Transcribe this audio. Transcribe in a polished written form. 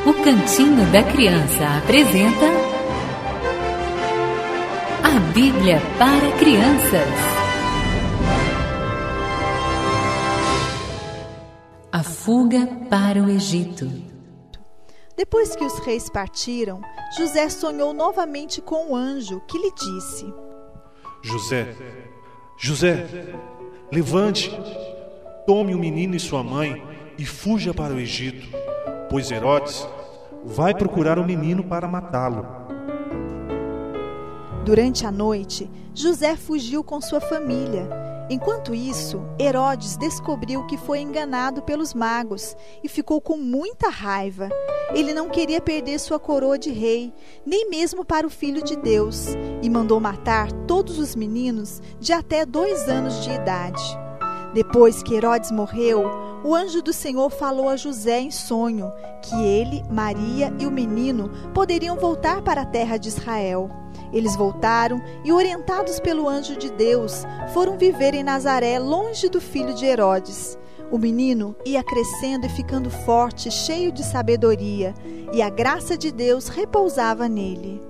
O Cantinho da Criança apresenta a Bíblia para Crianças. A fuga para o Egito. Depois que os reis partiram, José sonhou novamente com o anjo que lhe disse: José, levante, tome o menino e sua mãe e fuja para o Egito, pois Herodes vai procurar o menino para matá-lo. Durante a noite, José fugiu com sua família. Enquanto isso, Herodes descobriu que foi enganado pelos magos e ficou com muita raiva. Ele não queria perder sua coroa de rei, nem mesmo para o Filho de Deus, e mandou matar todos os meninos de até 2 anos de idade. Depois que Herodes morreu, o anjo do Senhor falou a José em sonho que ele, Maria e o menino poderiam voltar para a terra de Israel. Eles voltaram e, orientados pelo anjo de Deus, foram viver em Nazaré, longe do filho de Herodes. O menino ia crescendo e ficando forte, cheio de sabedoria, e a graça de Deus repousava nele.